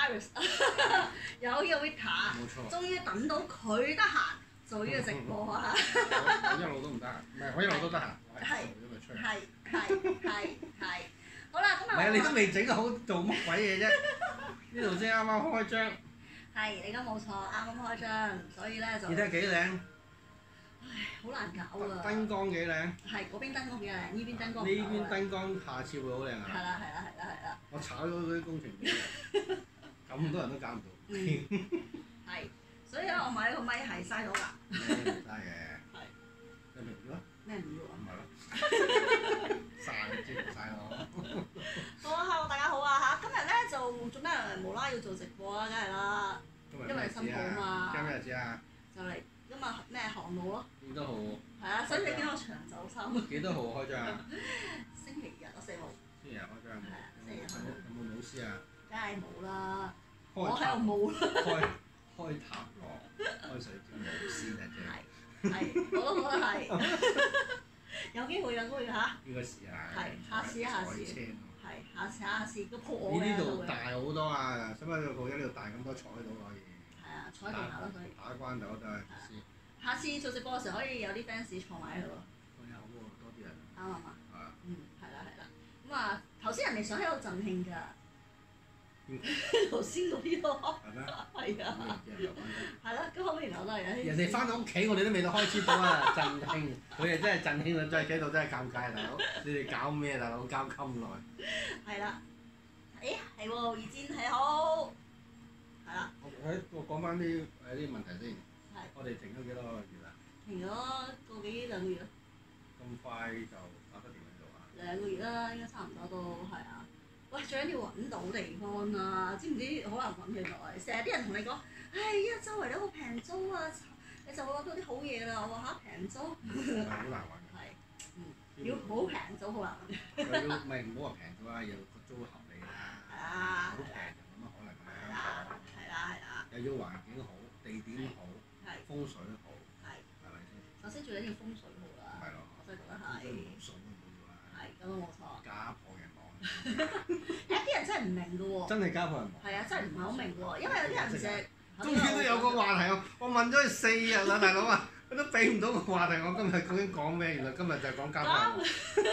Iris， 有呢個 Vita， 冇錯。 終於等到佢得閒做呢個直播啊！ 我一路都唔得閒，唔係我一路都得閒，我係做咗咪出嚟。 係。好啦，咁啊。 唔係啊！你都未整好，做乜鬼嘢啫？呢度先啱啱開張。 係，你而家冇錯，啱啱開張，所以咧就。 你睇下幾靚。 唉，好難搞啊！ 燈光幾靚。 係，嗰邊燈光幾靚，呢邊燈光。 呢邊燈光下次會好靚啊！ 係啦。 我炒咗嗰啲工程員，咁多人都搞唔到。 係，所以咧我買呢個咪係嘥到㗎。 嘥嘅。 係。 你明咗？ 咩唔要啊？ 唔係咯。嘥即係嘥咯。 好啊，hello 大家好啊嚇！今日咧就做咩無啦要做直播啊？梗係啦，因為新鋪啊嘛。 今日咩日子啊？ 就嚟今日咩航路咯？ 幾多號？ 係啊，所以你見我長袖衫。 幾多號開張啊？ 星期日啊，4號。 星期日開張。 係啊，星期日開。 有冇老師啊？ 梗係冇啦，我喺度冇啦。 開塔羅，開水晶老師啊！ 係，我都覺得係。有機會嚇。 呢個試下。 係，下次。係，下次個鋪我嘅。 呢度大好多啊！使唔使個鋪喺呢度大咁多坐喺度可以？ 係啊，坐喺地下咯，可以。 打關就得。 下次做直播嘅時候可以有啲 fans 坐埋喺度咯。 有喎，多啲人。 啱啊嘛。 係啊。 係啦。咁啊，頭先人哋想喺度贈慶㗎。頭先嗰啲咯。 係咩？ 係啊。係啦，咁後面我都係有啲。 人哋翻到屋企，我哋都未到開始到啊！振興，佢哋真係振興啊！真係企度真係尷尬，大佬，你哋搞咩大佬？搞咁耐。 係啦。誒係喎，二戰係好。係啦。 我講翻啲問題先。 係。 我哋停咗幾多個月啊？ 停咗個幾兩個月啦。 咁快就搞得掂喺度啊 ？2個月啦，應該差唔多都係啊。喂，最緊要揾到地方啊！知唔知好難揾嘅來？成日啲人同你講，呀，周圍都好平租啊，你就會揾到啲好嘢啦。我話嚇平租。 係好難揾嘅。 係。要好平租好難揾。 又要唔係唔好話平租啦，要個租合理啦。 係啊。 好平就冇乜可能㗎啦。 係啦。 又要環境好，地點好，風水好，係咪先？ 首先最緊要風水好啦。 係咯。 我真係覺得係。 冇數都冇咗啦。 係，咁啊冇錯。 家破人亡。 有啲人真係唔明㗎喎。 真係家破人亡。 係啊，真係唔係好明㗎喎，因為有啲人成日。 終於都有個話題我問咗佢4日啦，大佬啊，佢都俾唔到個話題我。今日究竟講咩？原來今日就係講家破人亡。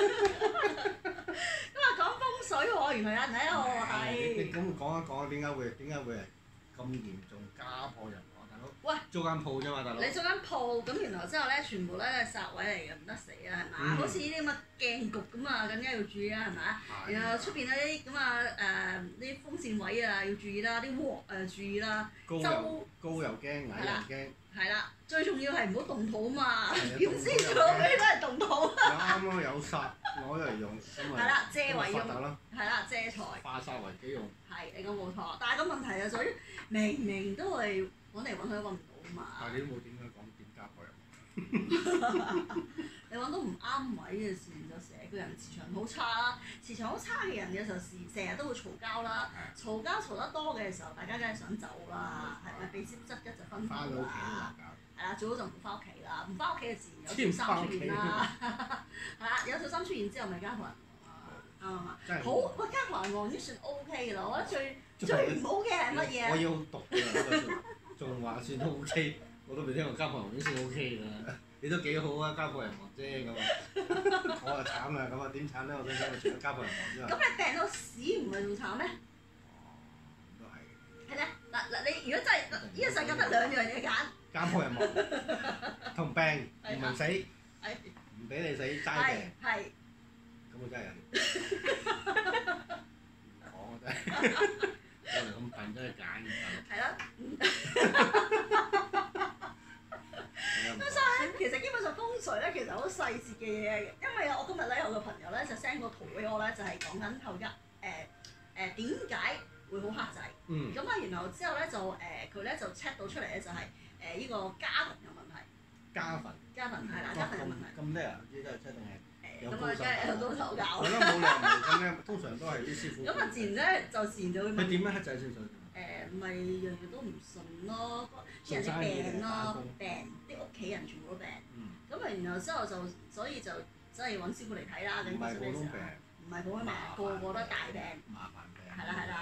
今日講風水喎，原來有人喺度係。 你咁講一講點解會係咁嚴重家破人亡？大佬。 喂。 租間鋪啫嘛，大佬。 你租間鋪咁，然後之後咧，全部咧係殺位嚟嘅，唔得死啊，係嘛？好似呢啲咁嘅鏡局咁啊，更加要注意啦，係咪？然後出邊嗰啲咁啊啲風扇位啊要注意啦，啲鑊注意啦。 高又驚，矮又驚。 係啦，最重要係唔好動土嘛，點知做到咩都係動土。 啱啱有煞攞嚟用，咁咪。 係啦，借為用。 係啦，借財。 化煞為己用。 係，你講冇錯，但係個問題就在於明都係揾嚟揾去都揾唔到嘛。 但係你都冇點解講點家破人亡？ 你揾到唔啱位嘅時就成個人磁場好差啦，磁場好差嘅人嘅時候成日都會嘈交啦，嘈得多嘅時候，大家梗係想走啦，係咪？被攝質一就分開啦。係啦，最好就唔翻屋企啦，唔翻屋企嘅自然有條衫出現啦。係啦，有條衫出現之後，咪家破人亡啊！啱啱好，喂，家破人亡已經算 OK 㗎啦，我覺得最唔 OK 係乜嘢？ 我要讀㗎，仲話算 OK，我都未聽過家破人亡已經算 OK 㗎啦。你都幾好啊，家破人亡啫咁啊！我啊慘啦，咁啊點慘咧？我想講，除咗家破人亡之外。 咁你病到死唔係仲慘咩？ 都係。 係咧，嗱，你如果真係呢個世界得2樣嘢揀。家破人亡同病唔係死，唔俾你死齋病。 係。 咁我真係有啲講啊真係，我哋咁笨真係揀嘅。 係啦。咁所以其實基本上風水咧，其實好細節嘅嘢嘅，因為我今日咧有個朋友咧就 send 個圖俾我咧，就係講緊後一點解會好黑仔。咁啊，然後之後咧就佢咧就 check 到出嚟咧就係呢個家墳有問題。家墳係啦，家墳有問題。 咁叻啊！呢啲都係真定係？ 咁啊，梗係有高手教。 我覺得冇理由唔咁咧，通常都係啲師傅。 咁啊，自然咧就自然就會問。 佢點樣黑仔先水？ 咪樣樣都唔順咯，啲人啲病咯，啲屋企人全部都病。咁啊，然後之後就所以就真係揾師傅嚟睇啦。 唔係普通病。 唔係普通病，個個都大病。 麻煩病。 係啦。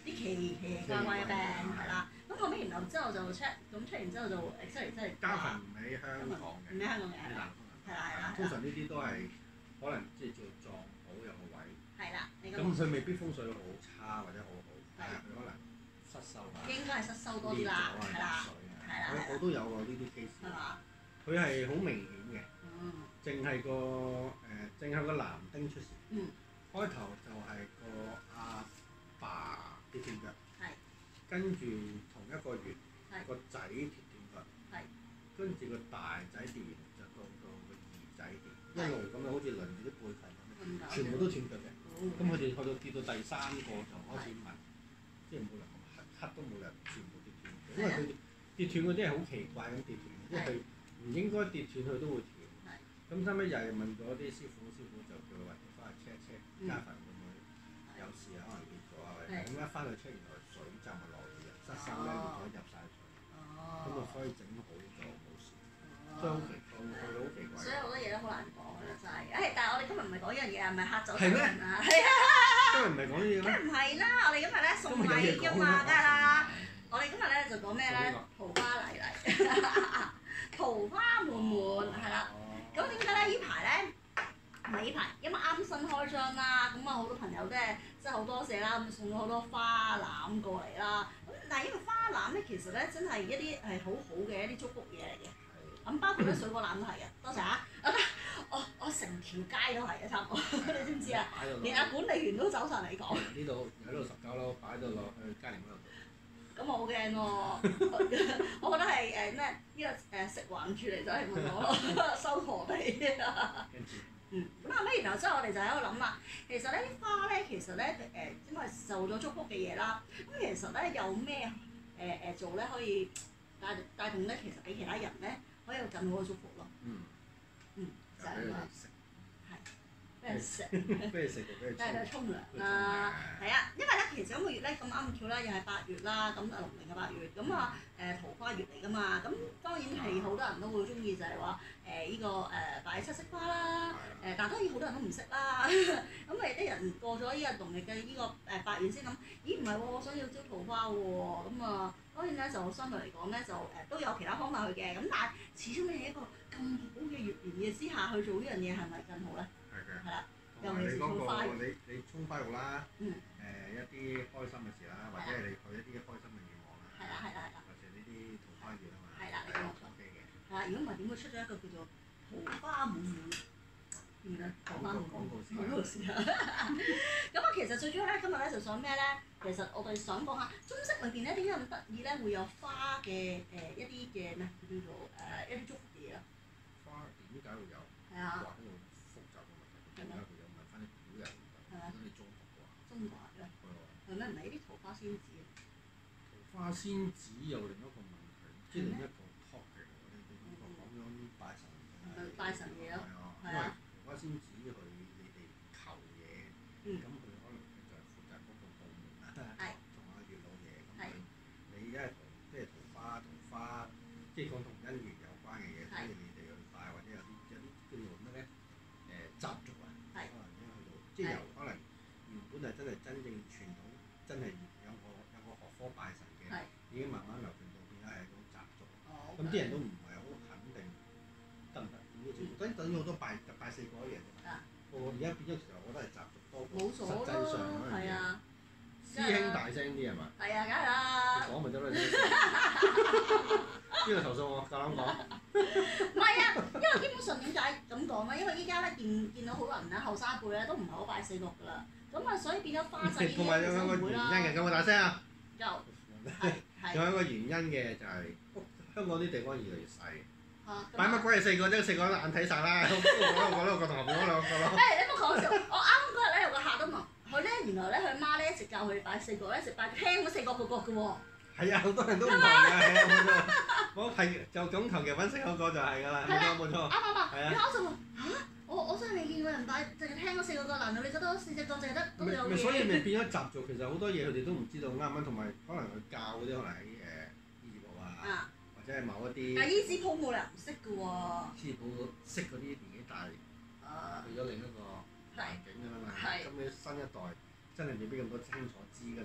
啲奇奇怪怪嘅病係啦。咁後尾然後之後就 check，咁 check 完之後就 X-ray 即係家墳唔喺香港嘅， 唔喺香港嘅喺南係啦係啦。 通常呢啲都係可能即係叫撞好有個位。 係啦，你咁佢未必風水好差或者好好，但係佢可能失修啊， 應該係失修多啲啦，係啦，係啦， 我都有過呢啲 case。 係嘛？ 佢係好明顯嘅，淨係個男丁出事。開頭就係個阿爸跌斷腳，跟住同一個月個仔跌斷腳，跟住個大仔跌完就到個二仔跌，一路咁樣好似輪住啲輩份咁樣，全部都斷腳嘅。咁佢哋去到跌到第三個就開始問，即係冇理由黑都冇理由全部跌斷嘅，因為佢跌斷嗰啲係好奇怪咁跌斷，即係佢唔應該跌斷佢都會斷。咁收尾又係問咗啲師傅就叫佢話翻去 check 家墳會唔會有事啊？可能跌咗啊，咁一翻去 check 原來水浸啊落雨啊，失手咧跌咗入晒水，咁啊所以整好就冇事，所以好奇怪，佢好奇怪。 所以好多嘢都好難講㗎啦，真係。但係我哋今日唔係講呢樣嘢啊，係咪嚇走係咩？ 係啊。 今日唔係講呢啲咩？ 梗唔係啦，我哋今日咧送禮㗎嘛，梗係啦。我哋今日咧就講咩咧？桃花嚟嚟，桃花滿滿係啦。咁點解咧？呢排咧，唔係呢排，因為啱新開張啦，咁啊好多朋友即係好多謝啦，咁送咗好多花籃過嚟啦。咁但係因為花籃咧，其實咧真係一啲係好好嘅一啲祝福嘢嚟嘅。咁包括咧水果籃都係嘅，多謝啊！我成條街都係嘅，差唔多，你知唔知啊？連阿管理員都走上嚟講。 呢度喺度19樓擺到落去嘉廉嗰度。 咁我好驚喎，我覺得係咩？呢個食環署嚟咗嚟問我收陀地。 跟住。 咁後尾然後之後我哋就喺度諗啦，其實咧啲花咧，其實咧因為受咗祝福嘅嘢啦，咁其實咧有咩做咧可以帶動咧，其實俾其他人咧可以有更好嘅祝福咯。就係咁啦。俾人食， 俾人食就俾人帶佢沖涼啦，係啊，因為咧其實今個月咧咁啱巧啦，又係8月啦，咁農曆嘅8月，咁啊桃花月嚟㗎嘛，咁當然係好多人都會中意就係話呢個擺七色花啦，但當然好多人都唔識啦，咁誒啲人過咗呢個農曆嘅呢個8月先諗，咦唔係喎，我想要招桃花喎，咁啊當然咧就相對嚟講咧就都有其他方法去嘅，咁但係始終你喺一個咁好嘅月圓嘅之下去做呢樣嘢係咪更好咧？係啦，尤其是送花。 你沖花浴啦，一啲開心嘅事啦，或者係你許一啲開心嘅願望啦， 係啦， 或者呢啲桃花月啊嘛， 係啦，你講錯。 OK 嘅。 係啦，如果唔係點會出咗一個叫做桃花滿滿？桃花滿滿廣告詞啊！咁啊，其實最主要咧，今日咧就想咩咧？其實我哋想講下中式裏邊咧點解咁得意咧，會有花嘅一啲嘅咩叫做一啲祝福嘢啊？ 花點解會有？ 係啊。 點解佢有問翻啲古人？如果你中國嘅話。 中國嘅。係咩？唔係啲桃花仙子啊？ 桃花仙子有另一個問題，即係另一個 topic 我哋講咗拜神。 拜神嘢咯。 係啊。因為桃花仙子你哋求嘢，咁佢可能就係負責嗰個部門啦，同阿月老爺咁你一係同即係桃花，即係講同姻緣有關嘅嘢，所以你哋去拜或者有啲叫做咩咧？習俗啊，可能已經去到，即係由可能原本係真正傳統，真係有個學科拜神嘅，已經慢慢流傳到變咗係一種習俗。咁啲人都唔係好肯定得唔得？等於好多拜四個一樣啫嘛。而家變咗時候，我覺得係習俗多過實際上嗰樣嘢。師兄大聲啲係嘛？ 係啊，梗係啦。 你講咪得啦。邊個投訴我？夠膽講？ 唔係啊，因為基本上點解咁講咧？因為依家咧見到好多人咧，後生輩咧都唔係好拜四角㗎啦。咁啊，所以變咗花祭呢啲同埋有一個原因嘅，夠唔夠大聲啊？ 有。 仲有一個原因嘅就係香港啲地方越嚟越細。擺乜鬼嘢四個啫？四個眼睇晒啦！我個同學講兩個咯。 你冇講笑，我啱嗰日咧有個客都問佢咧，原來咧佢媽咧一直教佢拜四角，一直拜聽嗰四角個角嘅喎。係啊，好多人都唔同㗎，係啊，冇錯。我係就咁求其揾四個就係㗎啦，冇錯。啱。係啊。 然後我就問嚇，我真係未見過人拜，淨係聽嗰四個角，難道你覺得四隻角淨係得都有嘢？ 所以咪變咗習俗，其實好多嘢佢哋都唔知道啱唔啱，同埋可能佢教嗰啲可能喺醫治部啊。即係某一啲， 但係醫子鋪冇理由唔識嘅喎。 醫子鋪識嗰啲年紀大，去咗另一個環境㗎啦嘛。咁你新一代真係未必咁多清楚知㗎嘛。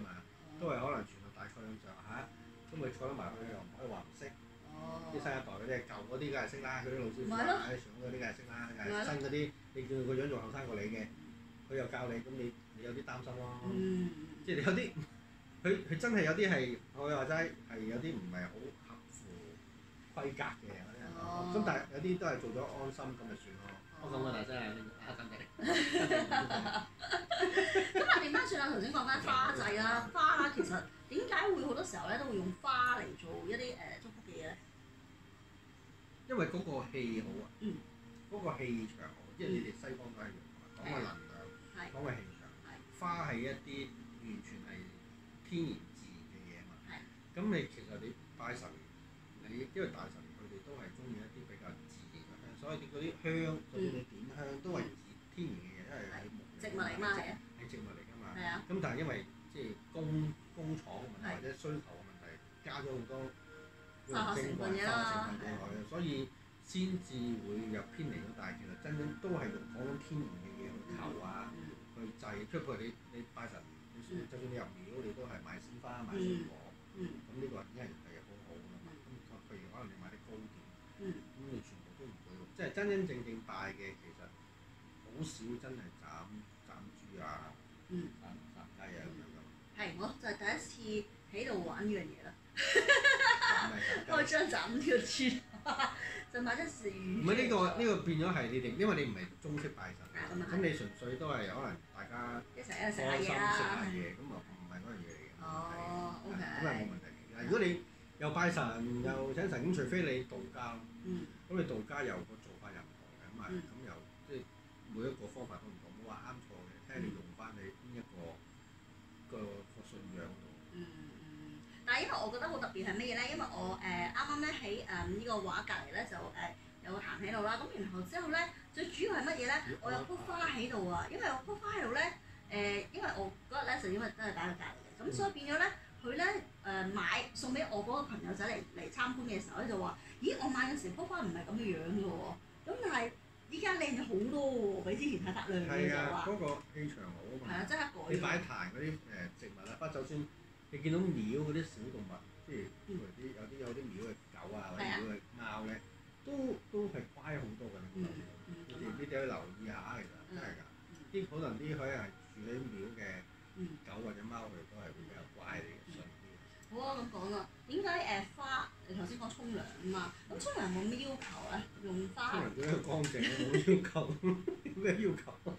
都係可能傳到大概咁上下，咁咪過得埋去又唔可以話唔識。啲新一代嗰啲舊嗰啲梗係識啦，嗰啲老師傅啊，上嗰啲梗係識啦，新嗰啲你見佢個樣仲後生過你嘅，佢又教你，咁你有啲擔心咯。即係你有啲佢真係有啲係我話齋係有啲唔係好合乎規格嘅嗰啲人咯。咁但係有啲都係做咗安心咁就算咯。我咁啊，大聲啊，真係。 咁啊，點樣算啊？頭先講緊花祭啦，花啦，其實點解會好多時候咧都會用花嚟做一啲祝福嘅嘢咧？ 因為嗰個氣好啊，嗰個氣場好，即係你哋西方都係用講個能量，講個氣場。花係一啲完全係天然自然嘅嘢嘛。咁你其實你拜神，因為大神佢哋都係中意一啲比較自然嘅香，所以嗰啲香，就算你點香都係天然嘅嘢，因為係木植物嚟嘛， 係植物嚟㗎嘛。 咁但係因為即係工廠嘅問題或者需求嘅問題，加咗好多化學成分嘢啦， 所以先至會有偏離咗。但係其實真正都係用嗰種天然嘅嘢去求啊，去祭。即係譬如你拜神，就算你入廟，你都係買鮮花、買水果。咁呢個已經係好好㗎嘛。咁譬如可能你買啲糕點，咁你全部都唔會用，即係真真正正拜嘅其實好少真係斬豬啊、斬雞啊咁樣㗎。 係，我就係第一次喺度玩呢樣嘢啦。開張斬條豬，就買咗鱈魚。 唔係呢個變咗係你哋，因為你唔係中式拜神，咁你純粹都係可能大家一齊食下嘢啦， 食下嘢，咁啊唔係嗰樣嘢嚟嘅。 OK。 咁係冇問題嘅。如果你又拜神又請神，咁除非你道家，咁你道家又個做法又唔同嘅，咁又即係每一個方法都唔同，冇話啱錯嘅，睇下你用翻你邊一個信仰度。 但係因為我覺得好特別係乜嘢咧？因為我啱啱咧喺呢個畫隔離咧就有個壇喺度啦，咁然後之後咧最主要係乜嘢咧？我有棵花喺度啊，因為我棵花喺度咧因為我嗰日咧就因為都係擺喺隔離嘅，咁所以變咗咧佢咧買送俾我嗰個朋友仔嚟參觀嘅時候咧就話：咦，我買嘅時棵花唔係咁嘅樣嘅喎，咁但係依家靚咗好多喎，比之前係得兩嘅就話。 嗰個氣場好啊嘛。 係啊，即係改。 你擺壇嗰啲植物啦，不過就算你見到廟嗰啲小動物，即係有啲廟嘅狗啊，或者廟嘅貓咧，都係乖好多㗎。你哋去留意下，其實真係㗎。啲可能啲佢係住喺廟嘅狗或者貓，佢哋都係會比較乖啲嘅，順啲。 好啊，咁講啦。點解花？你頭先講沖涼啊嘛，咁沖涼有冇咩要求咧？用花。 沖涼點樣乾淨冇要求？有咩要求？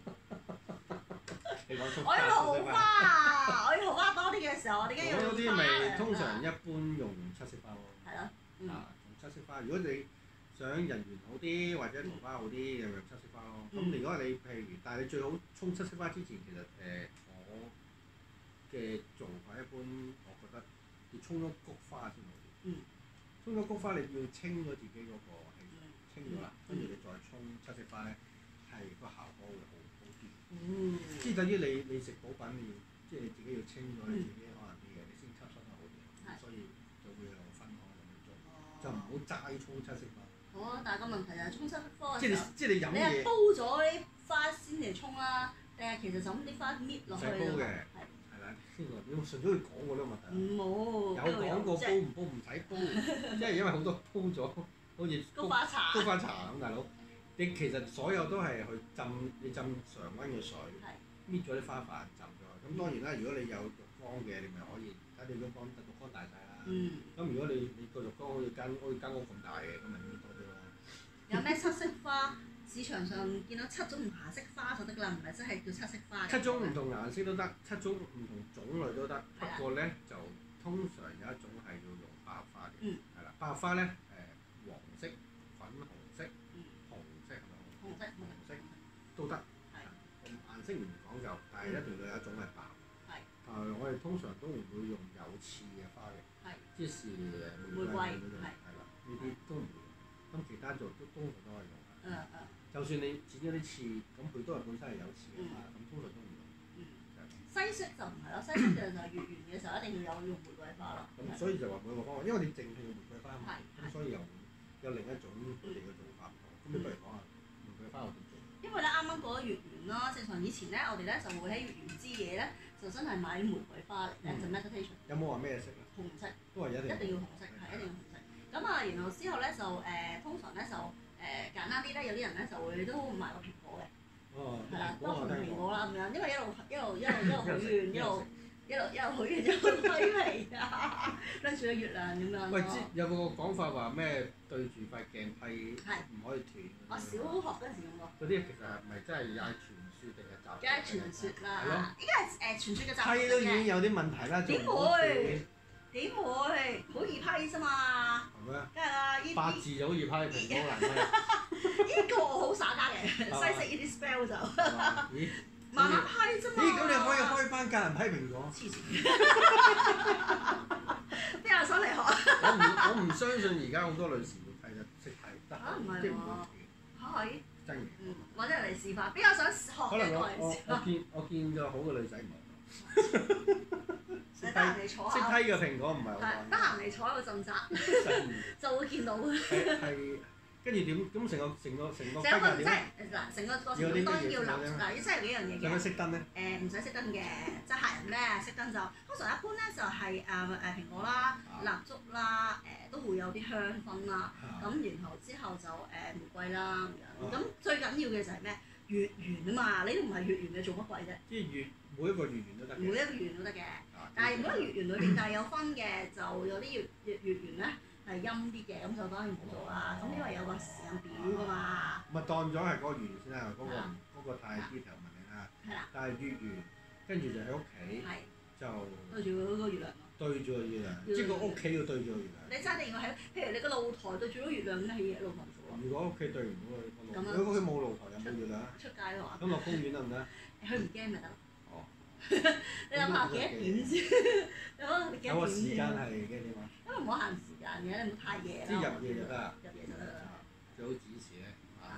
我要桃花，我要桃花多啲嘅時候，我點解要用花？ 嗰啲咪通常一般用七色花咯。 係咯。 用七色花。如果你想人緣好啲或者桃花好啲，就用七色花咯。咁如果你譬如，但係你最好沖七色花之前，其實我嘅做法一般，我覺得要沖咗菊花先好啲。沖咗菊花，你要清咗自己嗰個氣場，清咗啦，跟住你再沖七色花咧，係個效果會好啲。即係等於你食補品，你要即係你自己要清咗你自己可能啲嘢，你先吸收得好啲。所以就會有分開咁樣做，就唔好齋沖七色花。 好啊，但係個問題就係沖七色花嘅時候， 即係你飲嘢。 你係煲咗啲花先嚟沖啦，定係其實就咁啲花搣落去？ 唔使煲嘅，係啦，先來你順咗去講過呢個問題。 冇。 有講過煲唔煲唔使煲，因為好多煲咗，好似菊花茶。 菊花茶咁，大佬。你其實所有都係去你浸常溫嘅水，搣咗啲花瓣浸咗。咁當然啦，如果你有浴缸嘅，你咪可以睇你浴缸大細啦。咁如果你個浴缸好似間屋咁大嘅，咁咪搣多啲咯。 有咩七色花？市場上見到7種唔同顏色花就得㗎啦，唔係真係叫七色花。 7種唔同顏色都得，7種唔同種類都得。不過咧就通常有一種係要用百合花嘅，係啦，百合花咧黃色、粉紅色、紅色係咪？紅色都得。顏色唔講究，但係一定要有一種係白。我哋通常都唔會用有刺嘅花嘅，即是玫瑰咁樣，係啦，呢啲都唔會用。咁其他做都通常都係用。就算你剪咗啲刺，咁佢都係本身係有刺嘅花，咁通常都唔用。 西式就唔係咯，西式就月圓嘅時候一定要有用玫瑰花咯。 咁所以就話每個方法，因為你淨係用玫瑰花嘛，咁所以又有另一種佢哋嘅做法唔同。咁你不如講下玫瑰花我點做？ 因為咧啱啱過咗月圓啦，正常以前咧我哋咧就會喺月圓之夜咧就就真係買玫瑰花嚟咧，就 meditation。 有冇話咩色啊？ 紅色。 都係一定要紅色，係一定要紅色。咁啊，然後之後咧就通常咧就簡單啲咧，有啲人咧就會都買個蘋果嘅。 哦。 係啦，都紅蘋果啦咁樣，因為一路許願，一路許願一路推嚟啊，跟住個月亮咁樣。 喂，有個講法話咩對住塊鏡批唔可以斷？ 我小學嗰陣時用過。 嗰啲其實係咪真係又係傳說定係習俗？ 梗係傳說啦，應該係傳說嘅習俗。 批都已經有啲問題啦， 點會？點會？好易批啫嘛！ 係咩？ 梗係啦， 八字就好易批，蘋果難批。 呢個我好耍家嘅，西式呢啲 spell 就咦？ 慢慢批啫嘛。 咦？咁你可以開翻教人批蘋果？ 黐線！邊有想嚟學？ 我唔相信而家好多女士會批得識批得，即係唔會斷。 可以。 真嘅。 或者嚟示範，邊有想學嘅過嚟示範？ 我見咗好嘅女仔唔係。 得閒嚟坐下。 識批嘅蘋果唔係好多。 得閒嚟坐喺度鎮宅，就會見到。 係。跟住點？咁成個規格點？ 嗱，成個過程當然要留嗱，真係有幾樣嘢嘅。 有冇熄燈咧？ 唔使熄燈嘅，即係客人咧熄燈就通常一般咧就係蘋果啦、蠟燭啦，都會有啲香薰啦。咁然後之後就玫瑰啦咁樣。咁最緊要嘅就係咩？月圓啊嘛！你都唔係月圓，你做乜鬼啫？ 即係每一個月圓都得嘅。 每一個月圓都得嘅，但係每一個月圓裏邊，但係有分嘅，就有啲月圓咧。係陰啲嘅，咁就當然唔好做啦。咁因為有個時間表㗎嘛。 咪當咗係嗰個月先啦，嗰個太 detail 問你啦。 係啦。 但係月圓，跟住就喺屋企，就對住嗰個月亮。 對住個月亮，即係個屋企要對住個月亮。 你真係要喺，譬如你個露台對住嗰月亮，咁喺露台做咯。 如果屋企對唔到個露台，如果佢冇露台又冇月亮， 出街嘅話。 咁落公園得唔得？ 佢唔驚咪得咯。 哦。 你諗下幾多點先？ 有個時間係幾點啊？ 因為唔好限時間嘅，你唔好太夜啦。 即係入夜就得啦。 入夜就得啦。 最好指示咧。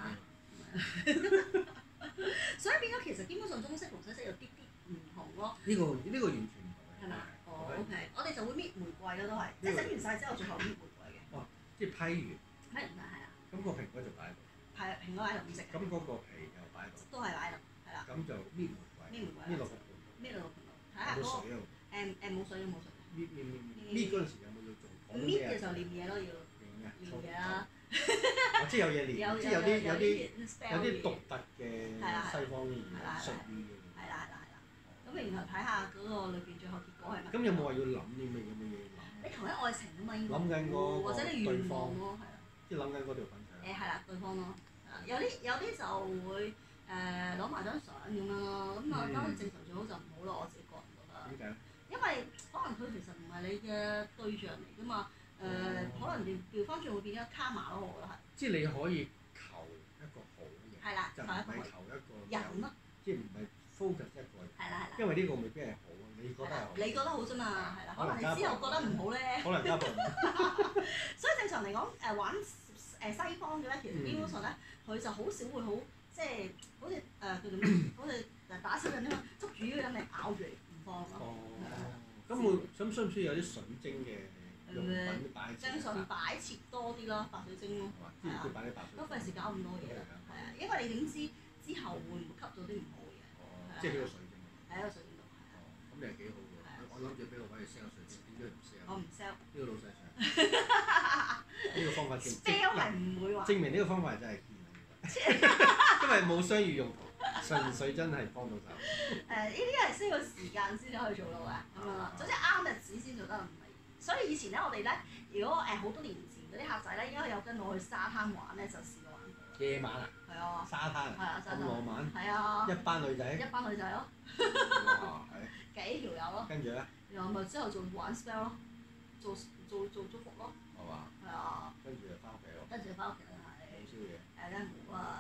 所以變咗其實基本上中式同西式有啲唔同咯。 呢個完全唔同嘅。 係咪？哦 ，OK，我哋就會搣玫瑰咯，都係，即係整完晒之後，最後搣玫瑰嘅。 哦，即係批完。 批完啦，係啊。 咁個蘋果就擺喺度。 係啊，蘋果擺喺度唔食。 咁嗰個皮又擺喺度。 都係擺喺度，係啦。 咁就搣玫瑰。搣落個盤度。 搣落個盤度，睇下嗰個。冇水冇水。 搣嗰陣時有冇要做？ 搣嘅時候唸嘢咯，要。唸嘢啦。 我知有嘢練，即係有啲獨特嘅西方語術語嘅。 係啦。咁然後睇下嗰個裏邊最後結果係乜？ 咁有冇話要諗啲咩？有冇嘢諗？ 你求緊愛情啊嘛，應該。 諗緊個或者你願望咯，係啊。 即係諗緊嗰條粉腸。 係啦，對方咯。有啲就會攞埋張相咁樣咯，咁啊當然正常最好就唔好咯，我自己個人覺得。 點解？ 因為可能佢其實唔係你嘅對象嚟㗎嘛，可能調翻轉會變咗卡碼咯，我覺得係。 即係你可以求一個好嘅。 係啦， 就唔係求一個人咯。 即係唔係 focus 一個人。 係啦。 因為呢個未必係好，你覺得係好。 你覺得好啫嘛，係啦，可能你之後覺得唔好咧。 可能加倍。 所以正常嚟講，玩西方嘅咧，其實基本上咧，佢就好少會好，即係好似叫做咩？好似打小人咁樣捉住呢個人嚟咬住唔放咯。 咁需唔需要有啲水晶嘅用品擺設？ 正常擺設多啲咯，白水晶咯。 係啊。 都費事搞咁多嘢啦。係啊，因為你點知之後會唔會吸到啲唔好嘅嘢？ 即係呢個水晶。 喺個水晶度。 咁你係幾好喎？我諗住俾老闆你 sell 水晶，點解唔 sell？ 我唔 sell。 呢個老細上。呢個方法 sell 係唔會話。 證明呢個方法真係堅。因為冇商業用途，純粹真係幫到手。 呢啲係需要時間先至可以做到嘅，咁樣啦。總之啱日子先做得，唔係。所以以前咧，我哋咧，如果好多年前嗰啲客仔咧，應該有跟我去沙灘玩咧，就試過玩過。夜晚啊？係啊。沙灘。係啊，沙灘。咁浪漫。係啊。一班女仔。一班女仔咯。哇！係。幾條友咯。跟住咧？然後咪之後做玩 spell 咯，做祝福咯。係嘛？係啊。跟住就翻屋企咯。跟住就翻屋企啦，係。冇宵夜。梗係冇啊！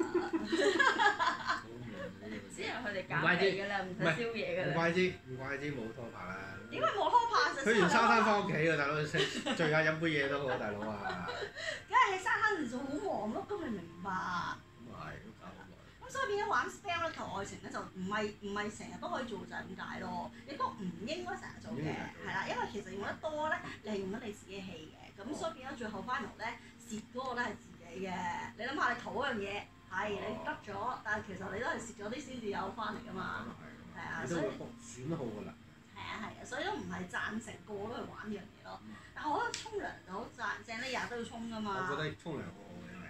只係佢哋減肥㗎啦，唔使宵夜㗎啦。唔怪之冇拖拍啦。點解冇拖拍？去完沙灘翻屋企啊，大佬食聚下飲杯嘢都好，大佬啊！梗係喺沙灘就好忙咯，咁你明白？咁啊係，都搞好耐。咁所以變咗玩 spell 咧，求愛情咧就唔係成日都可以做，就係咁解咯。亦都唔應該成日做嘅，係啦，因為其實用得多咧，你係用緊你自己氣嘅，咁所以變咗最後翻嚟咧，蝕嗰個咧係自己嘅。你諗下，你圖嗰樣嘢係你得咗，但係其實你都係蝕咗啲先至有翻嚟㗎嘛。 嘛，你都會損耗㗎啦。 係啊，所以都唔係贊成個個都去玩呢樣嘢咯。但係我覺得沖涼就好正，你日日都要沖㗎嘛。 我覺得沖涼好好嘅，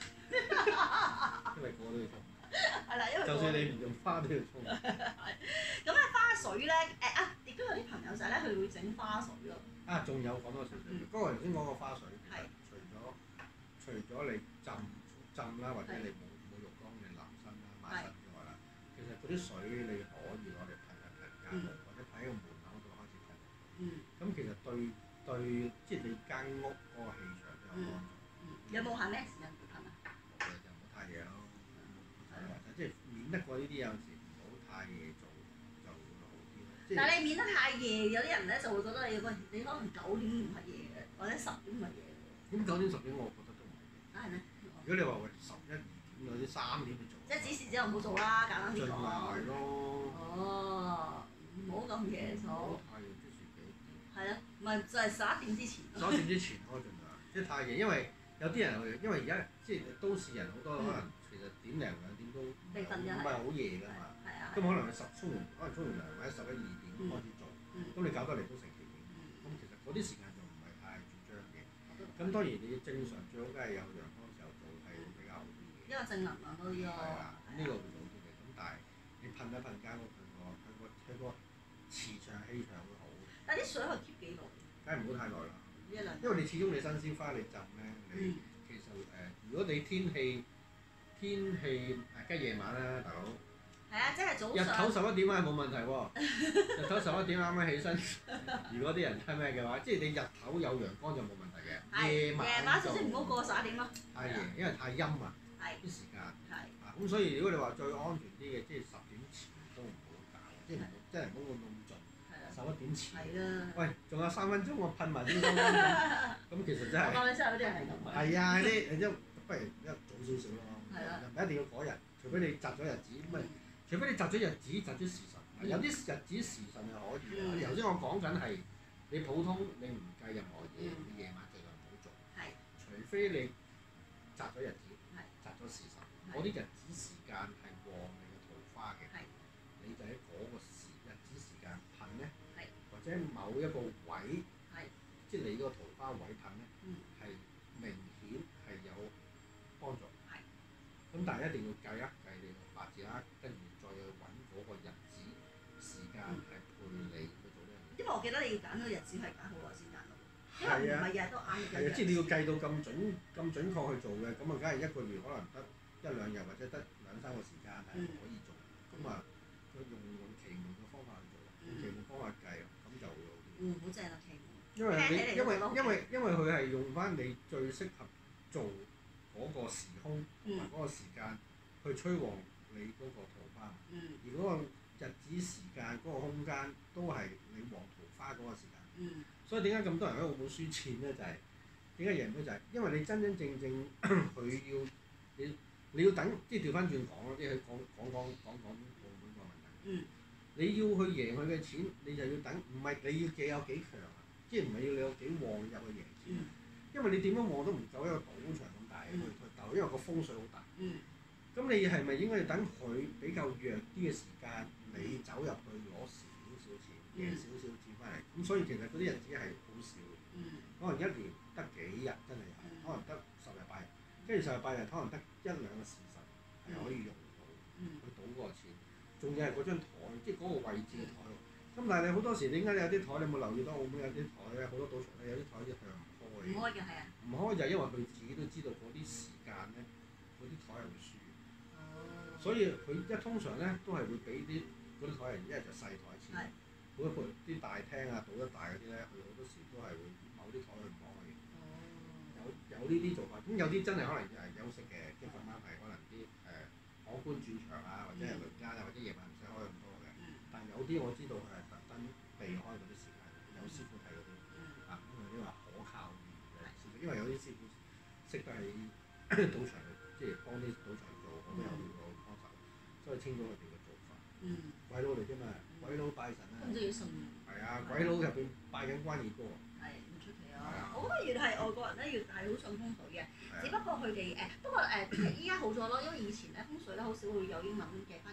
因為個個都要沖。 係啦，因為就算你唔用花都要沖。 咁咧花水咧亦都有啲朋友仔咧，佢會整花水咯。 仲有講多少少，嗰個頭先講個花水，除咗你浸啦，或者你冇浴缸你淋身啦、抹身之外啦，其實嗰啲水你可以攞嚟噴一噴間屋，或者喺個門口度開始噴。咁其實對即係你間屋嗰個氣場都有幫助。 有冇限咩時間噴啊？ 冇嘅，就唔好太夜咯。即係免得過呢啲有時唔好太夜做就會好啲咯。 但係你免得太夜，有啲人咧就會覺得你可能9點唔係夜嘅，或者10點唔係夜嘅。 咁9點10點我覺得都唔係夜。 係咩？ 如果你話11、2點有啲3點去做， 即係指示之後唔好做啦，簡單啲講。 盡量係咯。 哦，唔好咁夜做。 唔好太夜，即係幾點？ 係啊，唔係就係11點之前。 11點之前咯，盡量。即係太夜，因為有啲人因為而家即係都市人好多可能其實1點零2點都唔係好夜㗎嘛。 係啊。 咁可能係沖完涼或者11、2點開始做，咁你搞得嚟都成幾點。咁其實嗰啲時間就唔係太主張嘅。咁當然你正常最好梗係有陽光嘅時候做係會比較好啲嘅。 因為正能量多啲咯。 係啊，咁呢個會好啲嘅。咁但係你噴一噴間屋，佢個磁場氣場會好。 但係啲水可以 keep 幾耐？ 梗係唔好太耐啦。 1、2。 因為你始終你新鮮花你浸咧，你其實如果你天氣梗係夜晚啦，大佬。 係啊，即係早上。 日頭11點係冇問題喎，日頭11點啱啱起身。如果啲人聽咩嘅話，即係你日頭有陽光就冇問題嘅。夜晚首先唔好過11點咯。 太夜，因為太陰啊。啲時間。咁所以如果你話最安全啲嘅，即係10點前都唔好搞，即係真係唔好咁盡。11點前。係啦。喂，仲有3分鐘我噴埋先收。咁其實真係。 我講你真係有啲人係咁。 係啊，啲不如早少少咯。 係啦。 唔一定要嗰日，除非你擇咗日子咁咪。除非你擇咗日子，擇咗時辰，有啲日子時辰係可以嘅。頭先我講緊係你普通你唔計任何嘢，你夜晚盡量唔好做。除非你擇咗日子，擇咗時辰，嗰啲日子時間係旺你嘅桃花嘅，你就喺嗰個日子時間噴咧，或者某一個位，即係你嗰個桃花位噴咧，係明顯係有幫助。咁但係一定要計你個八字啦，跟住再去揾嗰個日子時間係配你去做呢樣嘢。 因為我記得你要揀嗰個日子係揀好耐先揀到，因為唔係日日都啱嘅。 係啊，即係你要計到咁準確去做嘅，咁啊，梗係1個月可能得1、2日或者得2、3個時間係可以做。咁啊，佢用奇門嘅方法去做，用奇門方法計，咁就會好啲。 好正啊奇門！ 因為佢係用翻你最適合做嗰個時空同埋嗰個時間去催旺你嗰個桃花，而嗰個日子時間嗰個空間都係你旺桃花嗰個時間。所以點解咁多人喺澳門輸錢咧？就係點解贏咧？就係因為你真真正正佢要你要等，即係調翻轉講咯，即係講澳門個問題。你要去贏佢嘅錢，你就要等，唔係你要有幾強啊？即係唔係要你有幾旺入去贏錢？因為你點樣旺都唔夠一個賭場咁大去鬥，因為個風水好大。咁你係咪應該要等佢比較弱啲嘅時間，你走入去攞少少錢，贏少少錢翻嚟？咁所以其實嗰啲日子係好少嘅，可能1年得幾日真係可能得10日8日，跟住10日8日可能得1、2個時辰係可以用到去賭嗰個錢，仲要係嗰張台，即係嗰個位置嘅台。咁但係你好多時點解你有啲台你冇留意到澳門有啲台咧，好多賭場咧有啲台一向唔開嘅。 唔開嘅係啊。唔開就係因為佢自己都知道嗰啲時間咧，嗰啲台係會輸。所以佢通常咧都係會俾啲嗰啲台人，一係就細台錢，好多啲大廳啊賭得大嗰啲咧，佢好多時都係會某啲台佢唔開嘅。有呢啲做法，咁有啲真係可能係休息嘅，即係咁啱係可能啲荷官轉場啊，或者係輪間啊，或者夜晚唔使開咁多嘅。但有啲我知道佢係特登避開嗰啲時間，有師傅睇嗰啲咁佢啲話可靠嘅師傅，因為有啲師傅識得喺賭場即係幫啲賭場做，我都有去過幫手，所以清楚佢哋嘅做法。鬼佬嚟啫嘛，鬼佬拜神啊。 咁都要信。係啊，鬼佬入邊拜緊關二哥。 係唔出奇啊！我覺得越係外國人咧，越係好信風水嘅。只不過佢哋不過依家好咗咯，因為以前咧風水咧好少會有英文嘅翻譯，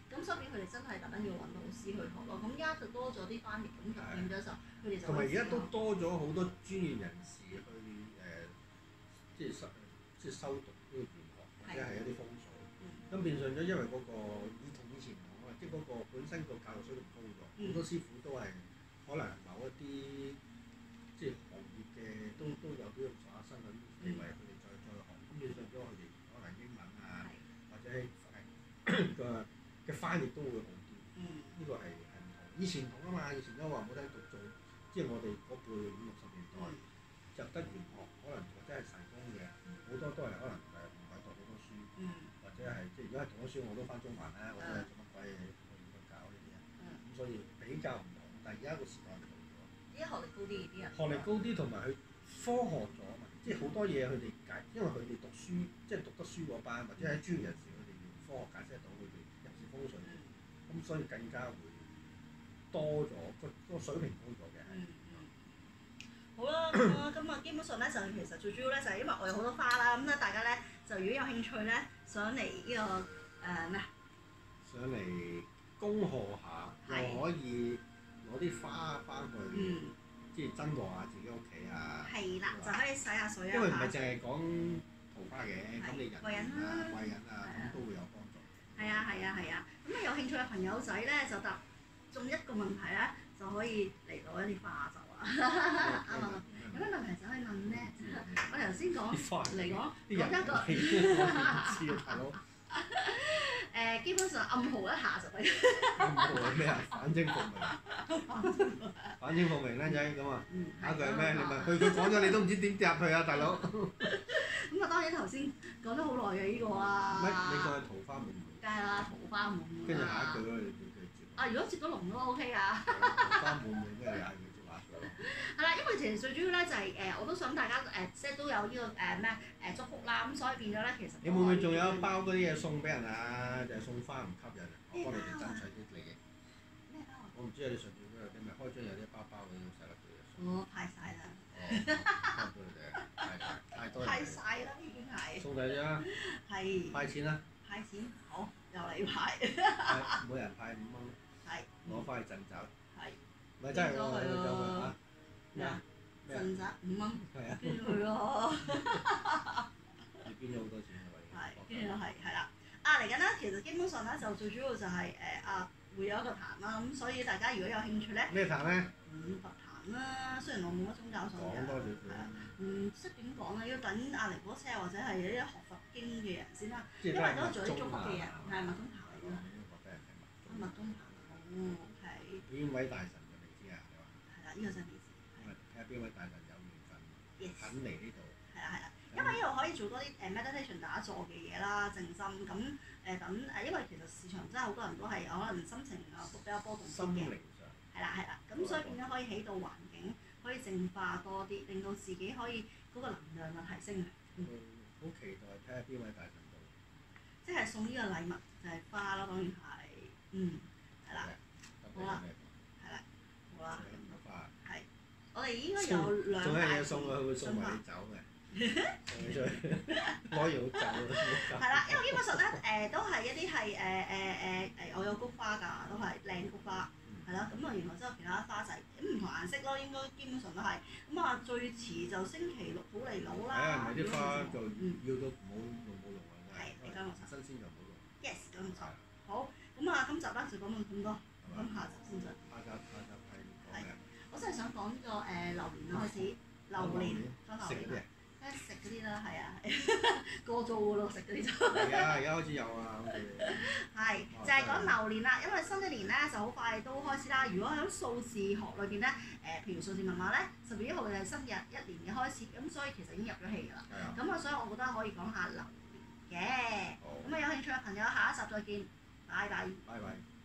咁所以佢哋真係特登要揾老師去學咯。咁而家就多咗啲翻譯，咁就變咗就佢哋就同埋而家都多咗好多專業人士去即係修讀呢個玄學，或者係一啲風水。咁變相咗，因為嗰個同以前唔同啊，即係嗰個本身個教育水平高咗，好多師傅都係可能某一啲即係行業嘅都有啲咁上下身份地位，佢哋再學。咁變相咗佢哋可能英文啊，或者嘅翻譯都會好啲。呢個係唔同。以前唔同啊嘛，以前都話冇得讀做，即係我哋嗰輩50-60年代入得玄學，可能或者係神功嘅，好多都係可能唔係讀好多書，或者係即係如果係讀咗書，我都翻中環啦，或者係做乜鬼嘢去搞呢啲啊。咁所以比較唔同，但係而家個時代唔同咗。 而家學歷高啲啲人。學歷高啲同埋佢科學咗啊嘛，即係好多嘢佢哋解，因為佢哋讀書即係讀得書嗰班，或者係專業人士，佢哋用科學解釋得到佢哋入市風水，咁所以更加會多咗個水平高咗嘅。 好啦，咁啊，基本上咧就其實最主要咧就係因為我有好多花啦，咁咧大家咧就如果有興趣咧，上嚟呢個咩？ 上嚟恭賀下，又可以攞啲花翻去，即係增旺下自己屋企啊。係啦，就可以洗下水啊。因為唔係淨係講桃花嘅，咁你人啊、貴人啊，咁都會有幫助。係啊，咁啊有興趣嘅朋友仔咧就答中一個問題咧，就可以嚟到一啲花就。啱啊！有咩問題就可以問咧？我頭先講嚟講一個基本上暗號一下就得。暗號係咩啊？反清復明。反清復明僆仔咁啊！下一句係咩？你問佢講咗，你都唔知點答佢啊，大佬。咁啊，當然頭先講咗好耐嘅呢個啊。咩？你講係桃花滿門。梗係啦，桃花滿門。跟住下一句咯，你叫佢接。啊！如果接到龍都 OK 啊。桃花滿門咩啊？係啦，因為其實最主要咧就係我都想大家即係都有呢個咩祝福啦，咁所以變咗咧其實你會唔會仲有包嗰啲嘢送俾人啊？就係送花唔吸引啊？我幫你哋爭取啲利益。咩包啊？我唔知啊，你上次嗰啲咪開張有啲包嘅咁細粒嘅。我派晒啦。差唔多你哋太多。派晒啦，已經係。送大家。係。派錢啦。派錢，好，又嚟派。每人派5蚊。係。攞翻去鎮走。係。咪真係喎！咩啊？陣宅5蚊，捐咗佢咯。你捐咗好多錢係咪？係，捐咗係啦。嚟緊咧，其實基本上咧就最主要就係會有一個壇啦，咁所以大家如果有興趣咧，咩壇咧？五佛壇啦，雖然我冇乜宗教信仰，講多少少。唔識點講啊？要等阿尼波車或者係有啲學佛經嘅人先啦，因為都做啲祝福嘅人，係密宗壇嚟㗎。密宗壇，OK。邊位大神嘅名字啊？你話？係啦，呢個真係未知。睇下邊位大神有緣分，肯嚟呢度。係啦，因為呢度可以做多啲meditation 打坐嘅嘢啦，靜心咁等因為其實市場真係好多人都係可能心情比較波動啲嘅。心靈上。係啦，咁所以變咗可以起到環境，可以淨化多啲，令到自己可以嗰個能量嘅提升。好期待睇下邊位大神到。即係送呢個禮物就係花咯，當然係，係啦。好啦，係啦，好啦。係，我哋應該有2大。仲有嘢送啊！佢會送埋你走嘅。送你出去，攞完好走。係啦，因為基本上咧都係一啲係我有菊花㗎，都係靚菊花。係啦，咁啊，然後之後其他花仔咁唔同顏色咯，應該基本上都係。咁啊，最遲就星期6好嚟攞啦。係啊，唔係啲花就要到冇用啊！係，你講新鮮就冇用。Yes，咁就好。咁啊，今集咧就講到咁多。咁下集先再。下集係講咩？我真係想講呢個榴蓮開始，榴蓮講榴蓮。食嗰啲啦，係啊，過做㗎咯，食嗰啲就。係啊，而家開始有啊，好似。係，就係講榴蓮啦，因為新一年咧就好快都開始啦。如果喺數字學裏邊咧，譬如數字密碼咧，10月1號就係新嘅一年嘅開始，咁所以其實已經入咗戲㗎啦。係啊。咁啊，所以我覺得可以講下榴蓮嘅。好。咁啊，有興趣嘅朋友，下一集再見，拜拜。拜拜。